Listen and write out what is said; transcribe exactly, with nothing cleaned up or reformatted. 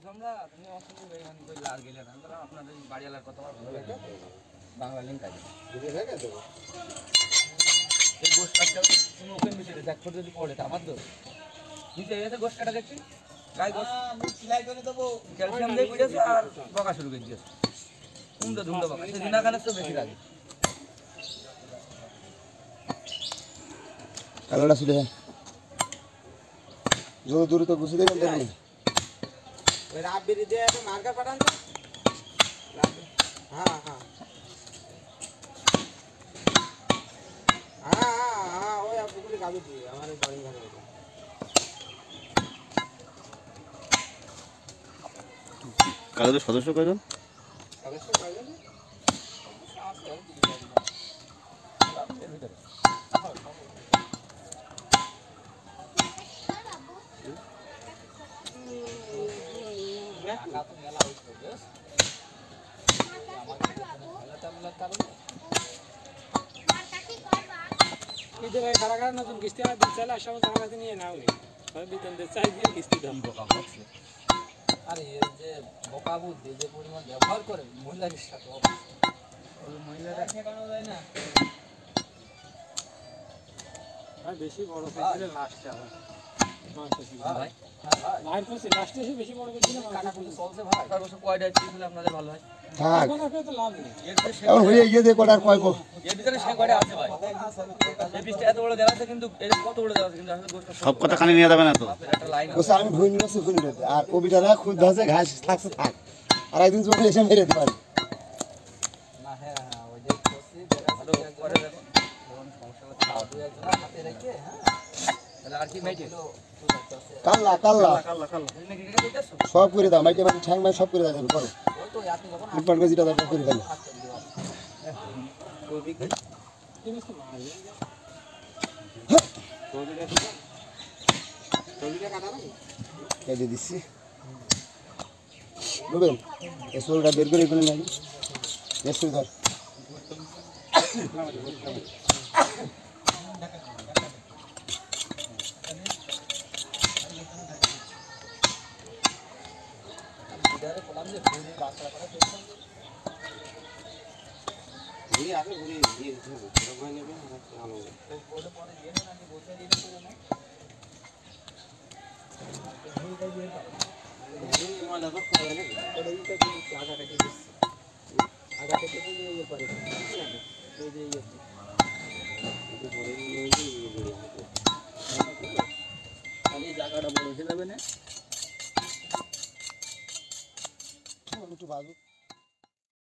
আমরা তুমি অসুবিধা নেই আমি কই লাল গেলে না তাহলে আপনাদের বাড়িওয়ালার কথা ভালো লাগে বাংলা লিংক আছে বুঝে রেখে দেবো এই গোশ কাটটা তুমি ওপেন মিশে দেখ ফটো যদি পড়ে আমার তো নিচে এসে গোশ কাটা দেখছি গাই গোশ আমি সেলাই করে দেবো ক্যালসিয়াম দিয়ে বুঝেছে আর বকা শুরু করে দিয়েছে কুমড়ো ধুমড়ো বকা সেদিন আখানে তো বেশি লাগে কালোটা শুধু যত দূরে তো গুছিয়ে দেবেন দেখুন ওই রাব বেরি দিয়ে একটা মার্কার পাঠান তো হ্যাঁ হ্যাঁ হ্যাঁ হ্যাঁ ওই আপনাগুলি গাবি দিয়ে আমার বোরিং ঘরে কালোদের সদস্য কয়জন সদস্য কয়জন নতুন কিস্তি আমার দিতে চাইলে আসলে আমার কাছে নিয়ে নাও বেতন দিতে চাই দিয়ে কিস্তি দাম বোকা হচ্ছে আরে এর যে বোকা বুদ্ধি যে পরিমাণ ব্যবহার করে মহিলাদের সাথে মহিলারা ঠেকানো যায় না ভাই বেশি বড় করে লাস্টে আবার ভাই ভাই কইছে লাস্টে এসে বেশি বড় করে দিলে কাটা করে চলছে ভাই আর বছর কয়টা দিলে আপনাদের ভালো হয় থাক কোন তো লাভ নেই এখন হয়ে গিয়ে দে কোটার কয় কো এর ভিতরে সে কয়টা আছে ভাই এই পিসটা এত বড় দেওয়া আছে কিন্তু এর কত বড় দেওয়া আছে কিন্তু আসলে গোশত সব কথা কানে নিয়ে যাবে না তো একটা লাইন ওসে আমি ভুল নিয়েছি ভুল নিতে আর কবিতারা খুদ ধাসে ঘাস থাকছে থাক আর একদিন চলে এসে মেরে দিতে পারে না হ্যাঁ হ্যাঁ ওই যে কোসি যেটা ভালো করে দেখো কোন সমস্যা খাওয়া দুই একজন হাতে রেখে হ্যাঁ তাহলে আর কি মেটে কাল্লা কাল্লা কাল্লা কাল্লা তুমি কি কি দিতেছো সব করে দাও মাইকে মাইকে ঠ্যাং মাই সব করে দাও করো ওই তো আপনি যখন ইম্পার গজিটা দাও করে ফেলো কবি কি তুমি তো মারবে কবিটা কবিটা কাটা না কেটে দিচ্ছি বুঝবেন এই সোলটা বের করে এখানে লাগি এসে ধর ইদারে বললাম যে পুরি বাসা করে দেখছেন ঘুরে আসে ঘুরে দিয়ে দিতে হবে সময় নেবে আর ভালো ওই পরে পরে দিয়ে না আমি বসে দিলে করে না ঘুরে দিয়ে দাও ঘুরে মালা তো করে না এটা এইটা কি আগাটা কি দিচ্ছে আগাটা কি দিয়ে ইয়ে করে এই যে ইয়ে এই পরে নিয়ে নিয়ে ঘুরে খালি জায়গাটা বড় হয়ে যাবে না একটু বাজু